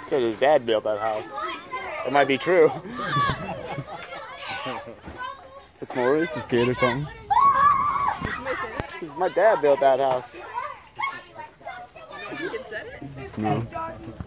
said his dad built that house. It might be true. It's Maurice's kid or something. This is my dad built that house. You can set it? No.